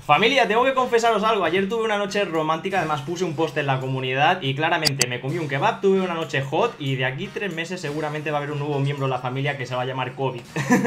Familia, tengo que confesaros algo. Ayer tuve una noche romántica, además puse un post en la comunidad y claramente me comí un kebab, tuve una noche hot y de aquí 3 meses seguramente va a haber un nuevo miembro de la familia que se va a llamar COVID.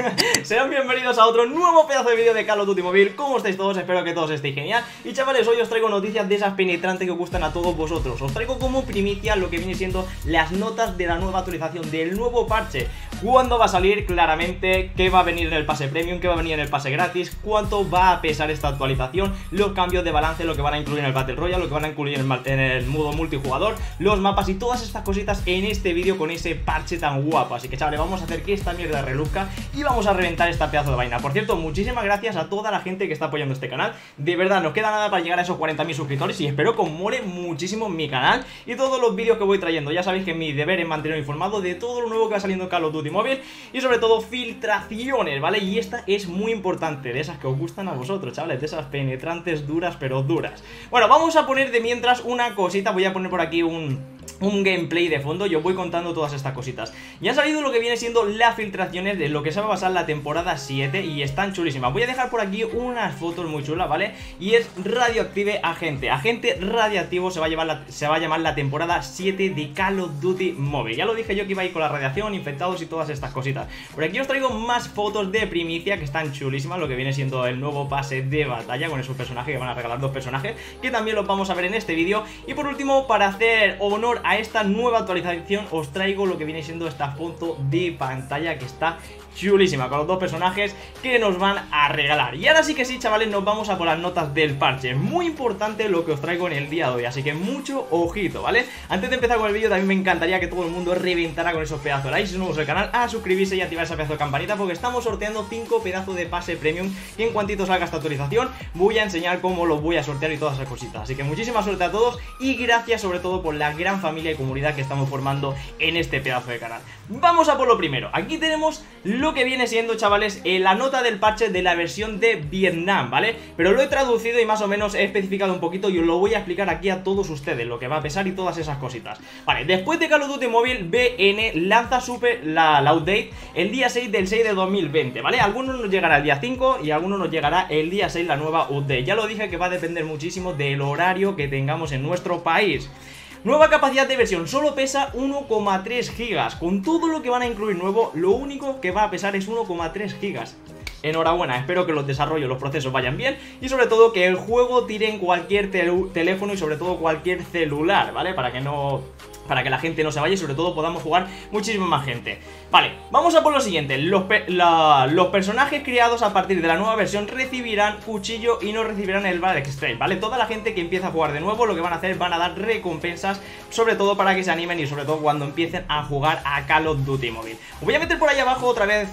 Sean bienvenidos a otro nuevo pedazo de vídeo de Call of Duty Mobile. ¿Cómo estáis todos? Espero que todos estéis genial. Y chavales, hoy os traigo noticias de esas penetrantes que os gustan a todos vosotros. Os traigo como primicia lo que viene siendo las notas de la nueva actualización, del nuevo parche. Cuándo va a salir, claramente, qué va a venir en el pase premium, qué va a venir en el pase gratis, cuánto va a pesar esta actualización, los cambios de balance, lo que van a incluir en el Battle Royale, lo que van a incluir en el modo multijugador, los mapas y todas estas cositas en este vídeo con ese parche tan guapo. Así que chavales, vamos a hacer que esta mierda reluzca y vamos a reventar esta pedazo de vaina. Por cierto, muchísimas gracias a toda la gente que está apoyando este canal. De verdad, nos queda nada para llegar a esos 40.000 suscriptores y espero que os mole muchísimo mi canal y todos los vídeos que voy trayendo. Ya sabéis que mi deber es mantener informado de todo lo nuevo que va saliendo en Call of Duty Mobile y sobre todo filtraciones, ¿vale? Y esta es muy importante, de esas que os gustan a vosotros, chavales, de esas penetrantes duras pero duras. Bueno, vamos a poner de mientras una cosita, voy a poner por aquí un gameplay de fondo, yo voy contando todas estas cositas. Ya ha salido lo que viene siendo las filtraciones de lo que se va a basar la temporada 7 y están chulísimas. Voy a dejar por aquí unas fotos muy chulas, ¿vale? Y es Radioactive Agente. Agente Radiactivo se va a llamar la temporada 7 de Call of Duty Mobile. Ya lo dije yo que iba a ir con la radiación, infectados y todas estas cositas. Por aquí os traigo más fotos de primicia que están chulísimas, lo que viene siendo el nuevo pase de batalla con esos personajes que van a regalar, 2 personajes que también los vamos a ver en este vídeo. Y por último, para hacer honor a esta nueva actualización, os traigo lo que viene siendo esta foto de pantalla que está chulísima, con los 2 personajes que nos van a regalar. Y ahora sí que sí, chavales, nos vamos a por las notas del parche. Muy importante lo que os traigo en el día de hoy, así que mucho ojito, ¿vale? Antes de empezar con el vídeo, también me encantaría que todo el mundo reventara con esos pedazos de likes. Si no nuevos al canal, a suscribirse y activar esa pedazo de campanita, porque estamos sorteando 5 pedazos de pase premium que en cuantito salga esta actualización voy a enseñar cómo los voy a sortear y todas esas cositas. Así que muchísima suerte a todos y gracias sobre todo por la gran familia y comunidad que estamos formando en este pedazo de canal. Vamos a por lo primero. Aquí tenemos lo que viene siendo, chavales, la nota del parche de la versión de Vietnam, ¿vale? Pero lo he traducido y más o menos he especificado un poquito y os lo voy a explicar aquí a todos ustedes, lo que va a pesar y todas esas cositas. Vale, después de Call of Duty Mobile, BN lanza la update el día 6 del 6 de 2020, ¿vale? Algunos nos llegará el día 5 y a algunos nos llegará el día 6 la nueva update. Ya lo dije que va a depender muchísimo del horario que tengamos en nuestro país. Nueva capacidad de versión, solo pesa 1,3 gigas. Con todo lo que van a incluir nuevo, lo único que va a pesar es 1,3 gigas. Enhorabuena, espero que los desarrollos, los procesos vayan bien y sobre todo que el juego tire en cualquier teléfono y sobre todo cualquier celular, ¿vale? Para que la gente no se vaya y sobre todo podamos jugar muchísima más gente. Vale, vamos a por lo siguiente. Los personajes creados a partir de la nueva versión recibirán cuchillo y no recibirán el Black Strike, ¿vale? Toda la gente que empieza a jugar de nuevo lo que van a hacer, van a dar recompensas, sobre todo para que se animen y sobre todo cuando empiecen a jugar a Call of Duty Mobile. Os voy a meter por ahí abajo otra vez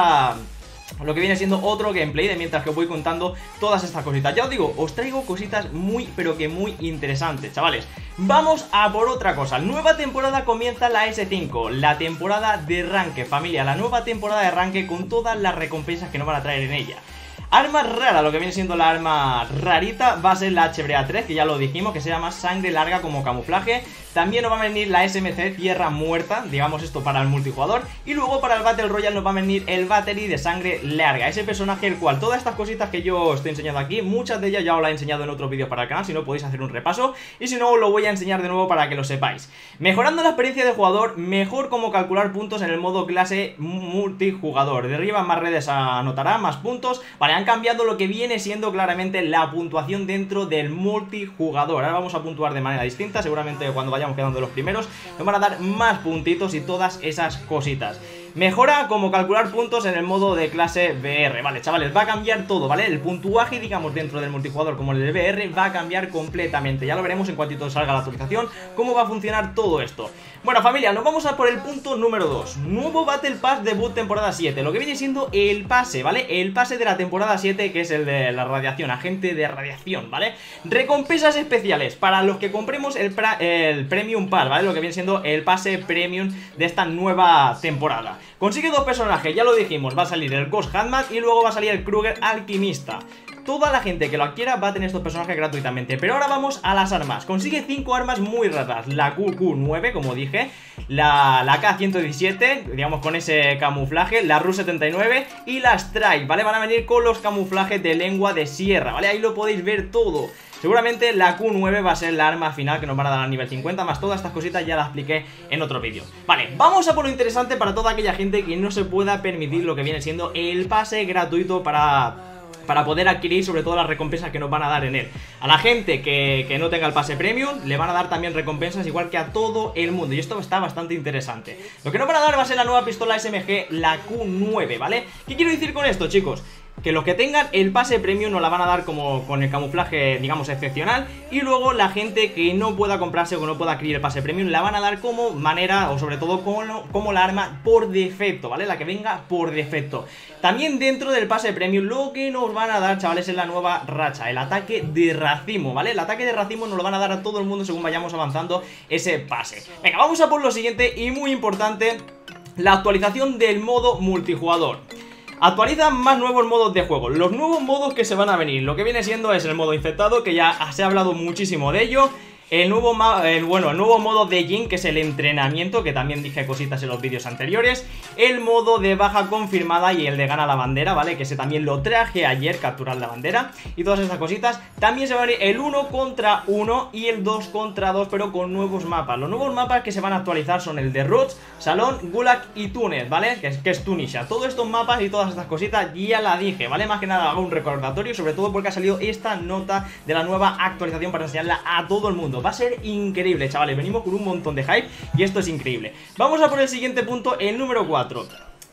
lo que viene siendo otro gameplay de mientras que os voy contando todas estas cositas. Ya os digo, os traigo cositas muy, pero que muy interesantes, chavales. Vamos a por otra cosa. Nueva temporada comienza la S5, la temporada de ranque, familia. La nueva temporada de ranque con todas las recompensas que nos van a traer en ella. Arma rara, lo que viene siendo la arma rarita va a ser la HBA3, que ya lo dijimos, que se llama sangre larga como camuflaje. También nos va a venir la SMC Tierra Muerta, digamos esto para el multijugador. Y luego para el Battle Royale nos va a venir el Battery de sangre larga, ese personaje el cual todas estas cositas que yo os estoy enseñando aquí, muchas de ellas ya os las he enseñado en otros vídeos para el canal, si no podéis hacer un repaso. Y si no, os lo voy a enseñar de nuevo para que lo sepáis. Mejorando la experiencia de jugador, mejor como calcular puntos en el modo clase multijugador. Derriba más redes, anotará más puntos. Vale, han cambiado lo que viene siendo claramente la puntuación dentro del multijugador. Ahora vamos a puntuar de manera distinta, seguramente cuando vayamos quedando los primeros nos van a dar más puntitos y todas esas cositas. Mejora como calcular puntos en el modo de clase VR. Vale, chavales, va a cambiar todo, ¿vale? El puntuaje, digamos, dentro del multijugador como el de VR va a cambiar completamente. Ya lo veremos en cuantito salga la actualización, cómo va a funcionar todo esto. Bueno, familia, nos vamos a por el punto número 2. Nuevo Battle Pass debut temporada 7. Lo que viene siendo el pase, ¿vale? El pase de la temporada 7, que es el de la radiación, agente de radiación, ¿vale? Recompensas especiales para los que compremos el Premium Pass, ¿vale? Lo que viene siendo el pase Premium de esta nueva temporada. Consigue 2 personajes, ya lo dijimos, va a salir el Ghost Handman y luego va a salir el Kruger Alquimista. Toda la gente que lo adquiera va a tener estos personajes gratuitamente. Pero ahora vamos a las armas. Consigue 5 armas muy raras. La QQ9, como dije, la K117, digamos con ese camuflaje, la RU79 y la Strike, ¿vale? Van a venir con los camuflajes de lengua de sierra, ¿vale? Ahí lo podéis ver todo. Seguramente la Q9 va a ser la arma final que nos van a dar al nivel 50, más todas estas cositas ya las expliqué en otro vídeo. Vale, vamos a por lo interesante para toda aquella gente que no se pueda permitir lo que viene siendo el pase gratuito para poder adquirir sobre todo las recompensas que nos van a dar en él. A la gente que no tenga el pase premium le van a dar también recompensas igual que a todo el mundo, y esto está bastante interesante. Lo que nos van a dar va a ser la nueva pistola SMG, la Q9, ¿vale? ¿Qué quiero decir con esto, chicos? Que los que tengan el pase premium nos la van a dar como con el camuflaje, digamos, excepcional. Y luego la gente que no pueda comprarse o que no pueda adquirir el pase premium la van a dar como manera, o sobre todo como la arma por defecto, ¿vale? La que venga por defecto. También dentro del pase premium lo que nos van a dar, chavales, es la nueva racha, el ataque de racimo, ¿vale? El ataque de racimo nos lo van a dar a todo el mundo según vayamos avanzando ese pase. Venga, vamos a por lo siguiente y muy importante, la actualización del modo multijugador. Actualizan más nuevos modos de juego. Los nuevos modos que se van a venir, lo que viene siendo es el modo infectado, que ya se ha hablado muchísimo de ello. El nuevo modo de Jin, que es el entrenamiento, que también dije cositas en los vídeos anteriores. El modo de baja confirmada y el de gana la bandera, ¿vale? Que ese también lo traje ayer, capturar la bandera. Y todas estas cositas. También se va a venir el 1 contra 1 y el 2 contra 2, pero con nuevos mapas. Los nuevos mapas que se van a actualizar son el de Rhodes, Salón, Gulag y Túnez, ¿vale? Que es Tunisia. Todos estos mapas y todas estas cositas ya la dije, ¿vale? Más que nada hago un recordatorio, sobre todo porque ha salido esta nota de la nueva actualización para enseñarla a todo el mundo. Va a ser increíble, chavales, venimos con un montón de hype y esto es increíble. Vamos a por el siguiente punto, el número 4.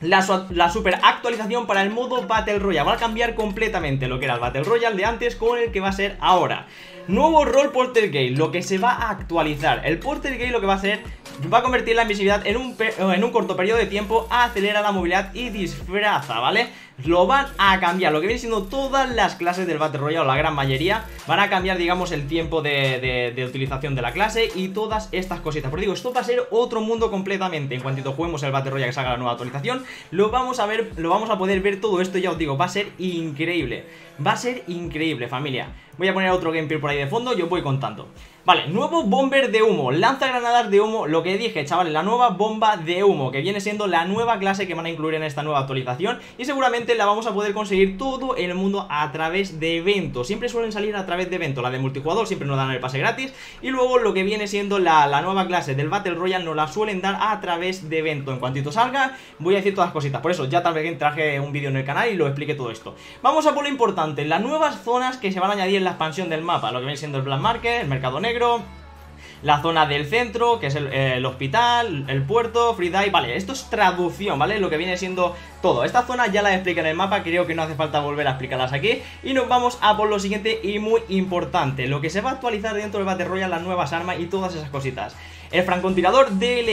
La super actualización para el modo Battle Royale. Va a cambiar completamente lo que era el Battle Royale de antes con el que va a ser ahora. Nuevo rol Poltergeist, lo que se va a actualizar. El Poltergeist lo que va a hacer, va a convertir la invisibilidad en un corto periodo de tiempo, acelera la movilidad y disfraza, ¿vale? Lo van a cambiar, lo que viene siendo todas las clases del Battle Royale, o la gran mayoría, van a cambiar, digamos, el tiempo de utilización de la clase y todas estas cositas. Pero digo, esto va a ser otro mundo completamente. En cuantito juguemos el Battle Royale que salga la nueva actualización, lo vamos a poder ver todo esto, ya os digo, va a ser increíble. Va a ser increíble, familia. Voy a poner otro gameplay por ahí de fondo y os voy contando. Vale, nuevo bomber de humo, lanzagranadas de humo, lo que dije, chavales, la nueva bomba de humo, que viene siendo la nueva clase que van a incluir en esta nueva actualización. Y seguramente la vamos a poder conseguir todo el mundo a través de eventos. Siempre suelen salir a través de eventos. La de multijugador siempre nos dan el pase gratis. Y luego lo que viene siendo la nueva clase del Battle Royale nos la suelen dar a través de eventos. En cuantito salga, voy a decir todas las cositas. Por eso ya también traje un vídeo en el canal y lo expliqué todo esto. Vamos a por lo importante, las nuevas zonas que se van a añadir en la expansión del mapa. Lo que viene siendo el Black Market, el mercado negro, la zona del centro, que es el hospital, el puerto, Free Dive. Vale, esto es traducción, ¿vale? Lo que viene siendo todo. Esta zona ya la expliqué en el mapa, creo que no hace falta volver a explicarlas aquí. Y nos vamos a por lo siguiente y muy importante, lo que se va a actualizar dentro del Battle Royale, las nuevas armas y todas esas cositas. El francotirador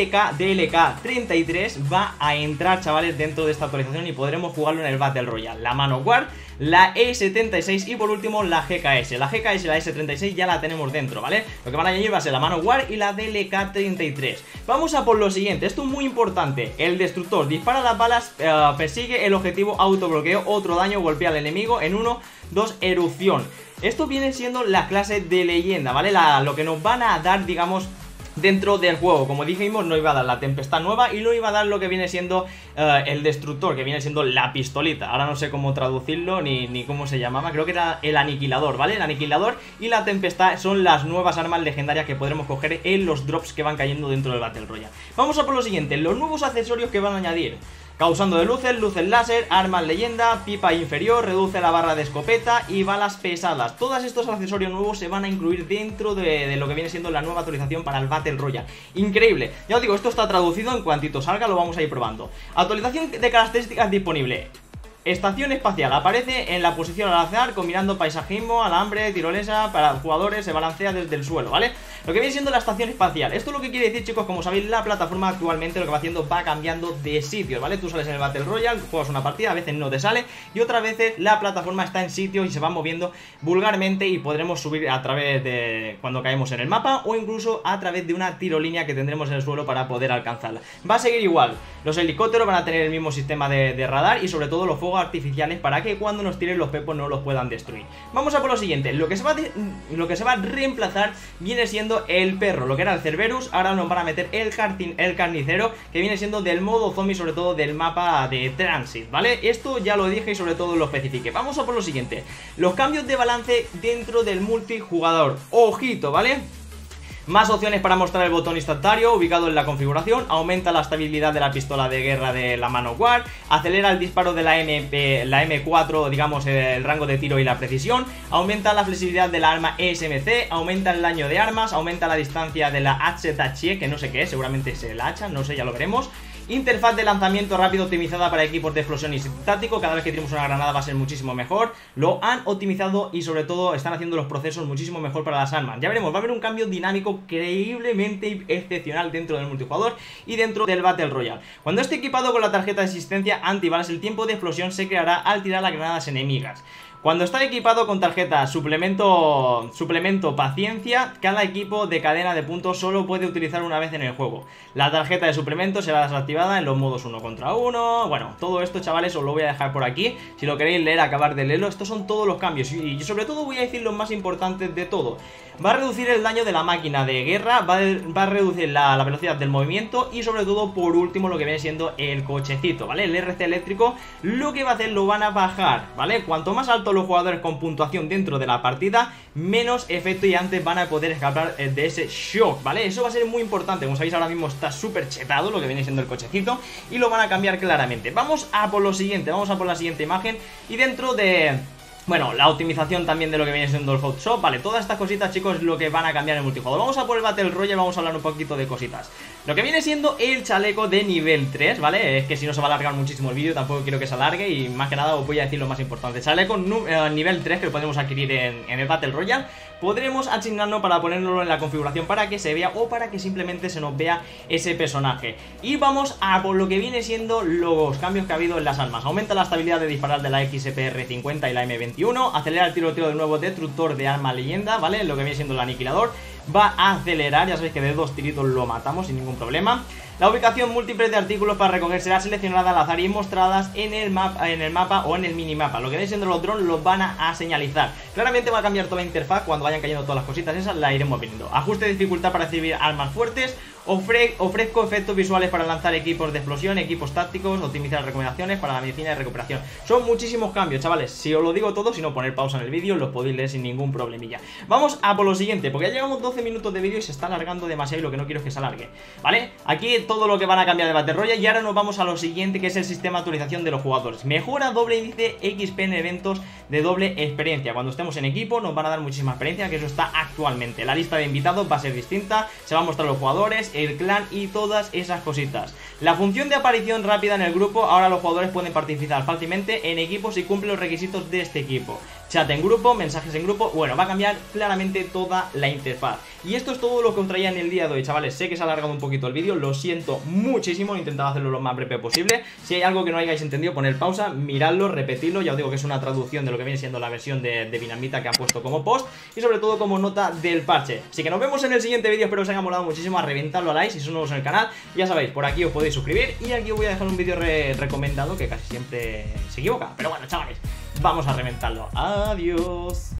DLK-33 va a entrar, chavales, dentro de esta actualización y podremos jugarlo en el Battle Royale. La Manowar, la E76 y por último la GKS. La GKS y la E76 ya la tenemos dentro, ¿vale? Lo que van a añadir va a ser la Manowar y la DLK-33. Vamos a por lo siguiente, esto es muy importante. El destructor dispara las balas, persigue el objetivo, autobloqueo, otro daño, golpea al enemigo en 1, 2, erupción. Esto viene siendo la clase de leyenda, ¿vale? Lo que nos van a dar, digamos, dentro del juego. Como dijimos, no iba a dar la tempestad nueva y no iba a dar lo que viene siendo el destructor, que viene siendo la pistolita. Ahora no sé cómo traducirlo ni cómo se llamaba, creo que era el aniquilador, ¿vale? El aniquilador y la tempestad son las nuevas armas legendarias que podremos coger en los drops que van cayendo dentro del Battle Royale. Vamos a por lo siguiente, los nuevos accesorios que van a añadir. Causando de luces, luces láser, armas leyenda, pipa inferior, reduce la barra de escopeta y balas pesadas. Todos estos accesorios nuevos se van a incluir dentro de lo que viene siendo la nueva actualización para el Battle Royale. Increíble. Ya os digo, esto está traducido, en cuantito salga lo vamos a ir probando. Actualización de características disponible. Estación espacial, aparece en la posición al azar, combinando paisajismo, alambre, tirolesa, para jugadores, se balancea desde el suelo, ¿vale? Lo que viene siendo la estación espacial, esto lo que quiere decir, chicos, como sabéis, la plataforma actualmente lo que va haciendo va cambiando de sitios, ¿vale? Tú sales en el Battle Royale, juegas una partida, a veces no te sale, y otras veces la plataforma está en sitios y se va moviendo vulgarmente y podremos subir a través de cuando caemos en el mapa o incluso a través de una tirolínea que tendremos en el suelo para poder alcanzarla. Va a seguir igual, los helicópteros van a tener el mismo sistema de radar y sobre todo los fuegos fuegos artificiales para que cuando nos tiren los pepos no los puedan destruir. Vamos a por lo siguiente, lo que se va a reemplazar viene siendo el perro, lo que era el Cerberus, ahora nos van a meter el carnicero, que viene siendo del modo zombie, sobre todo del mapa de Transit, ¿vale? Esto ya lo dije y sobre todo lo especifique. Vamos a por lo siguiente, los cambios de balance dentro del multijugador, ojito, ¿vale? Más opciones para mostrar el botón instantáneo ubicado en la configuración, aumenta la estabilidad de la pistola de guerra de la Manowar, acelera el disparo de la M4, digamos el rango de tiro y la precisión, aumenta la flexibilidad de la arma SMC, aumenta el daño de armas, aumenta la distancia de la HZHE, que no sé qué es, seguramente es el hacha, no sé, ya lo veremos. Interfaz de lanzamiento rápido optimizada para equipos de explosión y sintático, cada vez que tiremos una granada va a ser muchísimo mejor. Lo han optimizado y sobre todo están haciendo los procesos muchísimo mejor para las armas. Ya veremos, va a haber un cambio dinámico creíblemente excepcional dentro del multijugador y dentro del Battle Royale. Cuando esté equipado con la tarjeta de asistencia antibalas, el tiempo de explosión se creará al tirar las granadas enemigas. Cuando está equipado con tarjeta suplemento paciencia, cada equipo de cadena de puntos solo puede utilizar una vez en el juego. La tarjeta de suplemento será desactivada en los modos 1 contra 1. Bueno, todo esto, chavales, os lo voy a dejar por aquí. Si lo queréis leer, acabar de leerlo. Estos son todos los cambios y sobre todo voy a decir los más importantes de todo. Va a reducir el daño de la máquina de guerra, va a reducir la velocidad del movimiento y sobre todo, por último, lo que viene siendo el cochecito, ¿vale? El RC eléctrico, lo que va a hacer, lo van a bajar, ¿vale? Cuanto más alto los jugadores con puntuación dentro de la partida, menos efecto y antes van a poder escapar de ese shock, ¿vale? Eso va a ser muy importante. Como sabéis, ahora mismo está súper chetado lo que viene siendo el cochecito y lo van a cambiar claramente. Vamos a por lo siguiente, vamos a por la siguiente imagen y dentro de... Bueno, la optimización también de lo que viene siendo el Photoshop, vale, todas estas cositas, chicos, es lo que van a cambiar en el multijugador. Vamos a por el Battle Royale, vamos a hablar un poquito de cositas. Lo que viene siendo el chaleco de nivel 3, ¿vale? Es que si no se va a alargar muchísimo el vídeo, tampoco quiero que se alargue y más que nada os voy a decir lo más importante. Chaleco nivel 3 que lo podemos adquirir en el Battle Royale. Podremos asignarlo para ponerlo en la configuración para que se vea o para que simplemente se nos vea ese personaje. Y vamos a por lo que viene siendo los cambios que ha habido en las armas. Aumenta la estabilidad de disparar de la XPR-50 y la M21. Acelera el tiroteo del nuevo destructor de arma leyenda, ¿vale? Lo que viene siendo el aniquilador. Va a acelerar, ya sabéis que de 2 tiritos lo matamos sin ningún problema. La ubicación múltiple de artículos para recoger será seleccionada al azar y mostradas en el mapa o en el minimapa. Lo que viene siendo los drones los van a señalizar. Claramente va a cambiar toda la interfaz cuando vayan cayendo todas las cositas esas, la iremos viendo. Ajuste de dificultad para recibir armas fuertes. Ofrezco efectos visuales para lanzar equipos de explosión, equipos tácticos, optimizar recomendaciones para la medicina de recuperación. Son muchísimos cambios, chavales. Si os lo digo todo, si no, poner pausa en el vídeo, los podéis leer sin ningún problemilla. Vamos a por lo siguiente, porque ya llevamos 12 minutos de vídeo y se está alargando demasiado y lo que no quiero es que se alargue, ¿vale? Aquí todo lo que van a cambiar de Battle Royale y ahora nos vamos a lo siguiente, que es el sistema de actualización de los jugadores. Mejora doble índice XP en eventos de doble experiencia. Cuando estemos en equipo nos van a dar muchísima experiencia, que eso está actualmente. La lista de invitados va a ser distinta, se van a mostrar los jugadores, el clan y todas esas cositas. La función de aparición rápida en el grupo, ahora los jugadores pueden participar fácilmente en equipos si cumplen los requisitos de este equipo. Chat en grupo, mensajes en grupo, bueno, va a cambiar claramente toda la interfaz. Y esto es todo lo que os traía en el día de hoy, chavales. Sé que se ha alargado un poquito el vídeo, lo siento muchísimo, he intentado hacerlo lo más breve posible. Si hay algo que no hayáis entendido, poner pausa, miradlo, repetidlo. Ya os digo que es una traducción de lo que viene siendo la versión de Dinamita que han puesto como post y sobre todo como nota del parche. Así que nos vemos en el siguiente vídeo, espero os haya molado muchísimo, a reventarlo a likes si sois nuevos en el canal. Ya sabéis, por aquí os podéis suscribir y aquí os voy a dejar un vídeo recomendado que casi siempre se equivoca. Pero bueno, chavales, vamos a reventarlo. Adiós.